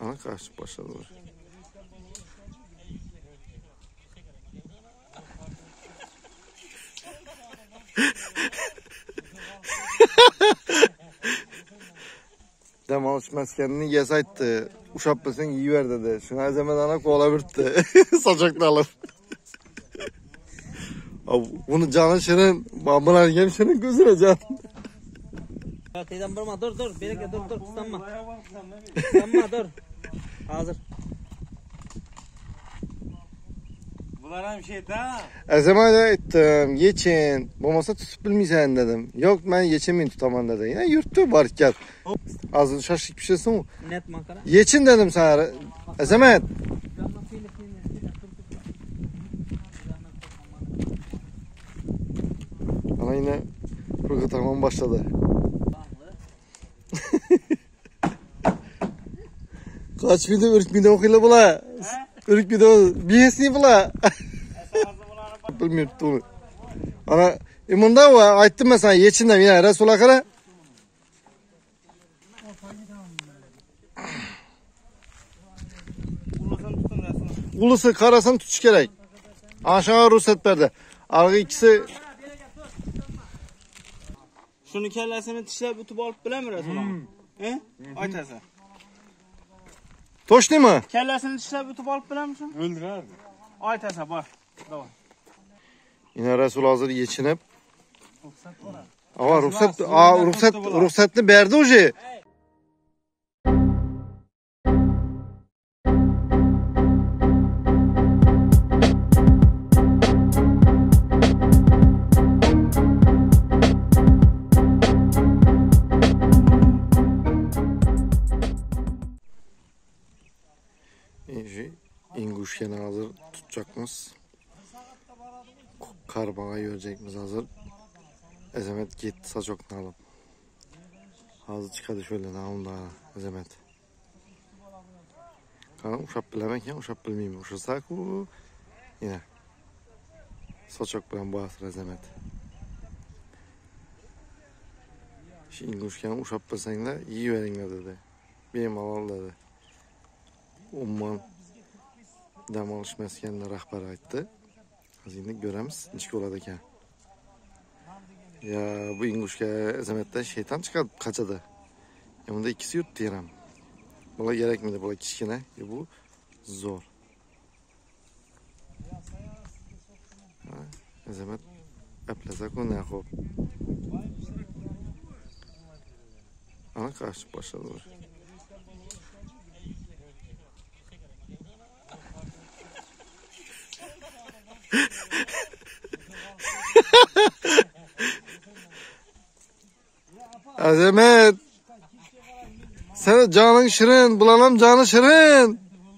Ana kaçıp başladılar. Dam olish maskanini yasaytdi. Ushab bilsang yeyiver dedi. Shuni azamedana qo'laverdi. Sochoqni olib. Buni joni shirin, bularga ham shirin ko'zira jon. Teyzem durma, dur. Bereke dur, kıslanma. Kıslanma, dur. Hazır. Bular ham şeyda. Azamada aytdim, yechin. Bo'lmasa tutib bilmaysan dedim. Yo'q, men yechimin tutaman dedi. Ya yurtdi barkat. Hozir shashlik pishirsin. Net makara. Yechin dedim sana. Azamat. Ana yine fırgı tamam başladı. Kaç video ürkmide okuyla bula. Ürkmide biyesini bula. Bilmiyorum bunu. Ana imunda var. Ayttım ben sana yechindim yine Resul akara. Ulusu karasını tutuş gerek. Aşağı ruhsat verdi. Arka ikisi Şunu kellesini tishlab utib olib bilamirasiz ularni? He? Aytasa. toş değil mi? Kellesini tishlab utib olib bilamishmi? O'ldirardi. Aytasa bor. Davay. Yine Resul hazır yechinib. Ama ruhsatni berdi uje. İnguşkeni hazır tutacakmız. Karbağa görecekmiz hazır. Azamat gitti saçokunu alıp. Hazır çıkadı şöyle namında Azamat. Kanım uşap bilemek ya uşap bilmeyeyim. Uşasak bu yine. Saçok bilen bu asır Azamat. Şu İnguşkeni uşap bilsen de iyi verin dedi. Benim alal dedi. Umman dam olish maskanini rahbari aytdi. Hozir endi ko'ramiz, nechta bo'ladi ekan. Ya bu Ingushka Azamatda shayton chiqadi qachada. Bunda ikkisi yurtdi ham. Bular kerakmidi? Bular kichkina, bu zo'r. Azamat aplasa-ku ne xo'p. Ana qaçib boshladi. Azamat. Sen canın şirin, bulalım canı şirin.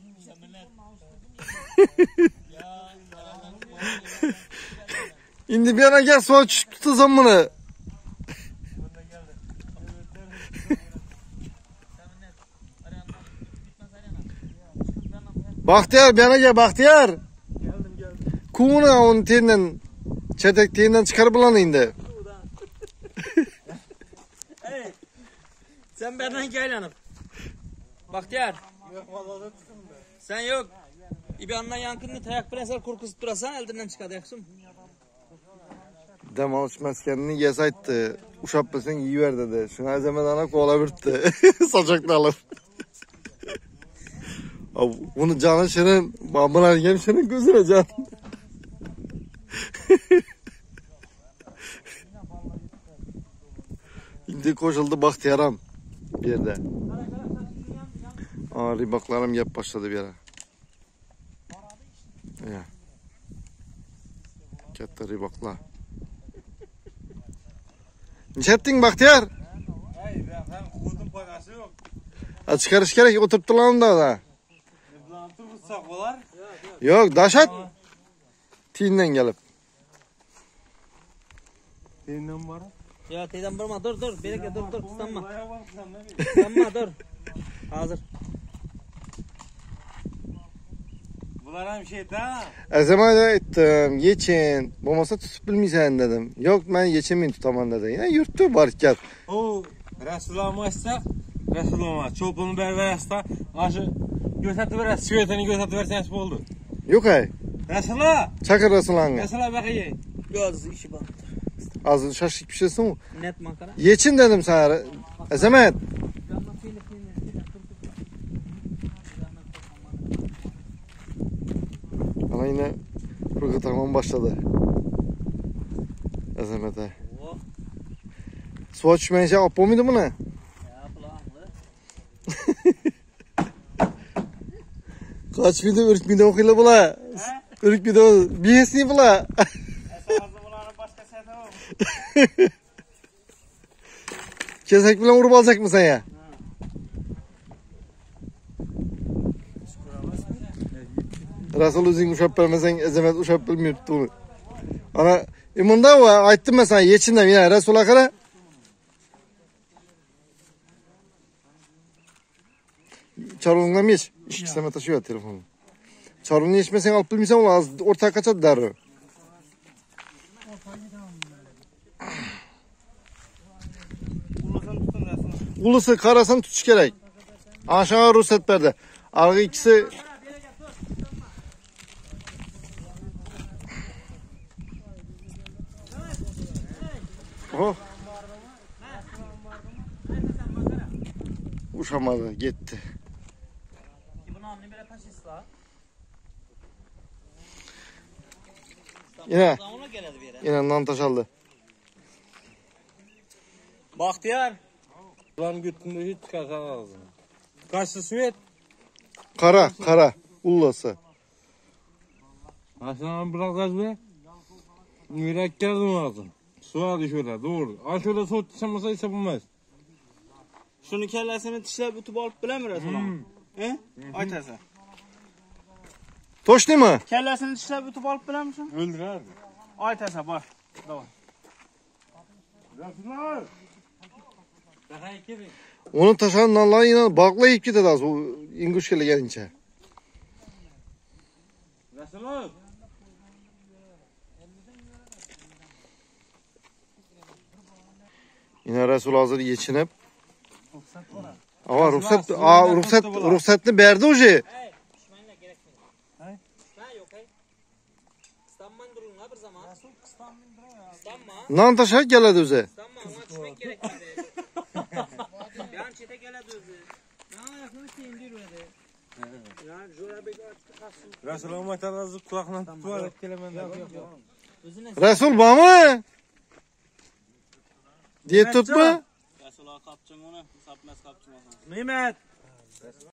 Şimdi bir yana gel soğuk tutacağım bunu. Bahtiyar bir yana gel Bahtiyar. Kumuna onun teninden, çetek teninden çıkarıp bulanı indi. Sen benden gaylanıp. Bahtiyar. Sen yok. İbandan yankını tayak prensel korkusup durasan eldinden çıkadı yaksın. Dam olish maskanini yasaytdi. Ushab bilsang yeyiver dedi. Shuni azamedana qo'laverdi. Sochoqni olib. Buni joni shirin, bularga ham shirin ko'zira jon. Endi qo'shildi Baxtiyor ham bu yerda. Riboqlarim yeb boshladi bu yerda. Ya. Katta riboqlar. Nechatding Baxtiyor? Ben xudum foydasi yo'q. Chiqarish kerak, o'tirib turlamda. Bilan tursak bo'lar? Yo'q, dashat. Tiyindan kelib. Tiyindan bor. Ya teyzem durma, dur. Bereke dur, kıslanma. Kıslanma, dur. Hazır. Bular ham şeyda. Azamada aytdim, yechin. Bo'lmasa tutib bilmaysan dedim. Yo'q, men yechimin tutaman dedi. Ya yurtdi barkat. O Rasululloh aytsa, Resul olmaz. Çolpunu berberasta. Aşı götürtü verer. Sivetini götürtü verseniz oldu. Yok ay. Resul'a. Çakır Resulan'a. Resul'a bakayım. Göz işi baktı. Az şaşlık bir şeysin mi? Net makara. Geçin dedim sana. Ezemet. Bana yine fırgı takmam başladı. Ezemet'e. Oh. Suya düşmeyince appo muydu bunu? Ya kulağımlı. Kaç video ürk video okuyla bula. Ürk video biyesini bula. Kesek bilen vurup alacak mı sen ya? Resul özün uşap vermesen Ezemet uşap bilmiyor tuttuğunu. Ana imunda o ayttım ben sana yeçinden yine Resul'a kadar. Çarunla mı yeç? İşte sana taşıyor telefonu. Çarunla yeçmesen alıp bilmiyorsan ola az ortaya kaçar der. Ulusunu tutun Resul'a. Ulusu karasını tutuş gerek. Aşağı ruhsat verdi. Arka ikisi oh. Uşamadı gitti. Bunu anne bir taş isla. Yine Ona geldi bir yere. yine nantaş aldı. Bahtiyar. Ulan götünde hiç çıkarsa lazım. Kaçtı Sivet? Kara ullası. Aşağıdan bırakacağız be. Mürekkep lazım. Suya düşüyorlar doğru. Ay şöyle soğut dışamasa ise bulmaz. Şunu kellesini tishlab utib olib bilammi Resul'a? He? Aytasan. Toş değil mi? Kellesini tishlab utib olib bilammi şunu? Öldürerdi. Aytasan bor. Davay. Resullar. Daha iki bin. Onun taşan nanları yine baklayıp gitti az o inguş gele gelince. Resullar. Yine Resul hazır geçinip. Ama ruhsatını verdi hoca. Hey, pişmanla gerekmedi. Hey. Ha yok hey. İstanman durun ha bir zaman. Nasıl İstanman durun ya? İstanma. Nan taşa geledi öze. İstanma ona düşmek gerekmedi. Yan çete geledi özü. Ne ayakını kendi öyle. Yani şöyle bir kalsın. Resul'a matarazı kulağından tutarak kelemenden. Yok. Özüne Resul var mı? Diyet tutma. Resul'a kapçım onu, sapmaz kapçım onu. Mehmet.